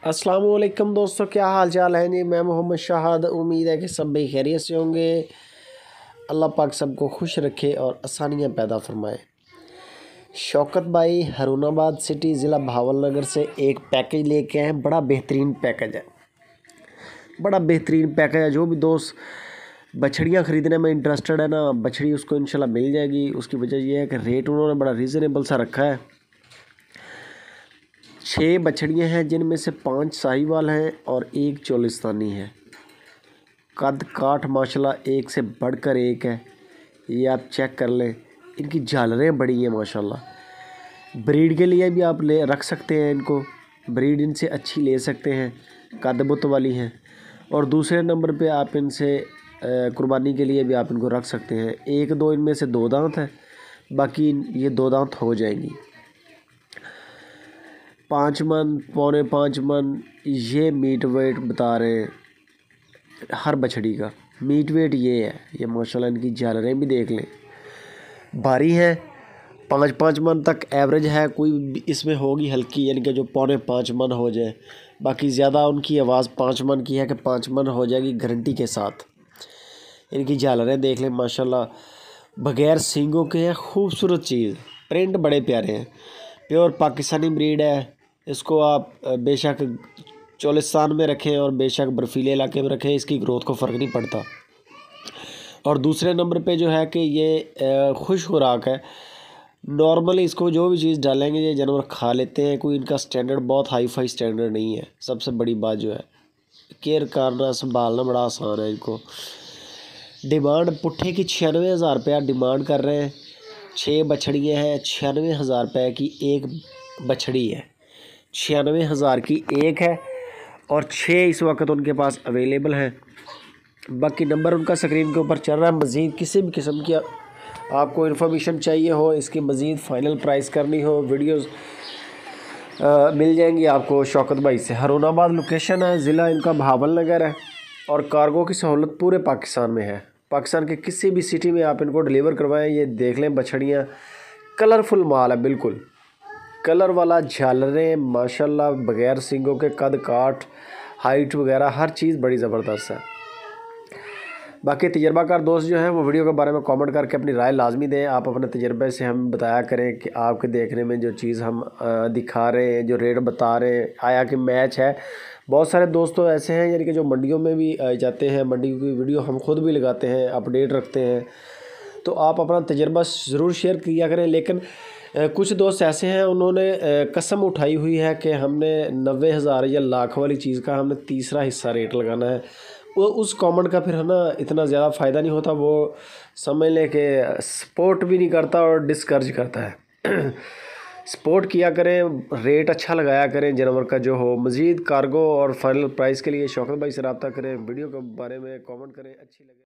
अस्सलाम वालेकुम दोस्तों, क्या हाल चाल है जी। मैं मोहम्मद शाहिद। उम्मीद है कि सब भाई खैरियत से होंगे। अल्लाह पाक सबको खुश रखे और आसानियाँ पैदा फरमाए। शौकत भाई हरुणाबाद सिटी ज़िला भावलनगर से एक पैकेज लेके आए हैं। बड़ा बेहतरीन पैकेज है, बड़ा बेहतरीन पैकेज है। जो भी दोस्त बछड़ियाँ ख़रीदने में इंटरेस्टेड है ना, बछड़ी उसको इंशाल्लाह मिल जाएगी। उसकी वजह यह है कि रेट उन्होंने बड़ा रीज़नेबल सा रखा है। 6 बछड़ियाँ हैं, जिनमें से 5 साहिवाल हैं और 1 चोलिस्तानी है। कद काठ माशाल्लाह एक से बढ़कर एक है। ये आप चेक कर लें, इनकी झालरें बड़ी हैं माशाल्लाह। ब्रीड के लिए भी आप ले रख सकते हैं इनको, ब्रीड इनसे अच्छी ले सकते हैं, कदबुत वाली हैं। और दूसरे नंबर पे आप इनसे कुर्बानी के लिए भी आप इनको रख सकते हैं। 1-2 इनमें से 2 दांत है, बाकी ये 2 दांत हो जाएंगी। 5 मन, पौने 5 मन ये मीट वेट बता रहे हैं हर बछड़ी का। मीट वेट ये है। ये माशाल्लाह इनकी झालरें भी देख लें, भारी हैं। 5-5 मन तक एवरेज है, कोई इसमें होगी हल्की, यानी कि जो पौने 5 मन हो जाए। बाकी ज़्यादा उनकी आवाज़ 5 मन की है कि 5 मन हो जाएगी गारंटी के साथ। इनकी झालरें देख लें माशाल्लाह, बग़ैर सींगों के हैं, खूबसूरत चीज़। प्रिंट बड़े प्यारे हैं, प्योर पाकिस्तानी ब्रीड है। इसको आप बेशक चोलिस्तान में रखें और बेशक बर्फीले इलाके में रखें, इसकी ग्रोथ को फ़र्क नहीं पड़ता। और दूसरे नंबर पे जो है कि ये खुश खुराक है। नॉर्मली इसको जो भी चीज़ डालेंगे ये जानवर खा लेते हैं। कोई इनका स्टैंडर्ड बहुत हाई फाई स्टैंडर्ड नहीं है। सबसे बड़ी बात जो है, केयर करना संभालना बड़ा आसान है इनको। डिमांड पुट्ठे की 96,000 रुपया डिमांड कर रहे हैं। 6 बछड़ियाँ हैं, 96,000 रुपये की एक बछड़ी है। 96,000 की एक है और 6 इस वक्त उनके पास अवेलेबल हैं। बाकी नंबर उनका स्क्रीन के ऊपर चल रहा है। मज़ीद किसी भी किस्म की आपको इन्फॉर्मेशन चाहिए हो, इसकी मज़ीद फ़ाइनल प्राइस करनी हो, वीडियोस मिल जाएंगी आपको शौकत भाई से। हरुणाबाद लोकेशन है, ज़िला इनका भावलनगर है और कार्गो की सहूलत पूरे पाकिस्तान में है। पाकिस्तान के किसी भी सिटी में आप इनको डिलीवर करवाएं। ये देख लें, बछड़ियाँ कलरफुल माल है, बिल्कुल कलर वाला, झालरें माशाल्लाह, बग़ैर सींगों के, कद काठ हाइट वगैरह हर चीज़ बड़ी ज़बरदस्त है। बाकी तजर्बाकार दोस्त जो हैं वो वीडियो के बारे में कमेंट करके अपनी राय लाजमी दें। आप अपने तजर्बे से हम बताया करें कि आपके देखने में जो चीज़ हम दिखा रहे हैं, जो रेट बता रहे हैं, आया कि मैच है। बहुत सारे दोस्तों ऐसे हैं यानी कि जो मंडियों में भी जाते हैं, मंडी की वीडियो हम खुद भी लगाते हैं, अपडेट रखते हैं। तो आप अपना तजर्बा ज़रूर शेयर किया करें। लेकिन कुछ दोस्त ऐसे हैं, उन्होंने कसम उठाई हुई है कि हमने 90,000 या लाख वाली चीज़ का हमने तीसरा हिस्सा रेट लगाना है। वो उस कमेंट का फिर है ना इतना ज़्यादा फ़ायदा नहीं होता। वो समझ लें कि सपोर्ट भी नहीं करता और डिस्करेज करता है। सपोर्ट किया करें, रेट अच्छा लगाया करें जानवर का जो हो। मज़ीद कार्गो और फाइनल प्राइस के लिए शौकत भाई से रब्ता करें, वीडियो के बारे में कमेंट करें, अच्छी लगे।